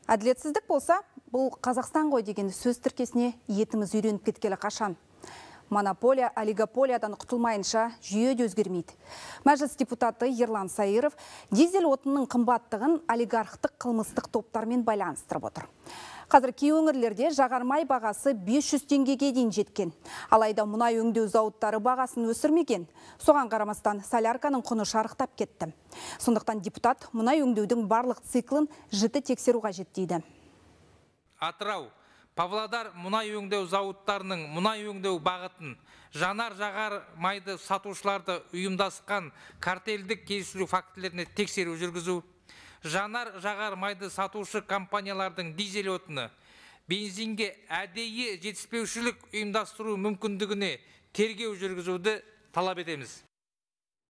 Әділетсіздік болса, бұл Қазақстан ғой деген сөз тіркесіне етіміз үйреніп кеткелі қашан. Монополия, олигополиядан құтылмайынша жүйе де өзгермейді. Мәжіліс депутаты Ерлан Сайыров дизель отынның қымбаттығын олигархтық қылмыстық топтармен байланыстырып отыр. Қазір кей өңірлерде жағармай бағасы 500 теңгеге дейін жеткен. Алайда мұнай өңдеу зауыттары бағасын өсірмеген. Соған қарамастан солярканың құны шарықтап кетті. Сондықтан депутат мұнай өңдеудің барлық циклін жіті тексеру қажет дейді. Атырау, Павлодар мұнай өңдеу зауыттарының мұнай өңдеу бағытын жанар-жағар майды сатушыларды ұйымдасқан картелдік келісілу фактілеріне тексеру жүргізу, жанар-жағар майды сатушы компаниялардың дизель отыны бензинге әдейі жетіспеушілік ұйымдастыру мүмкіндігіне тергеу жүргізуді талап етеміз.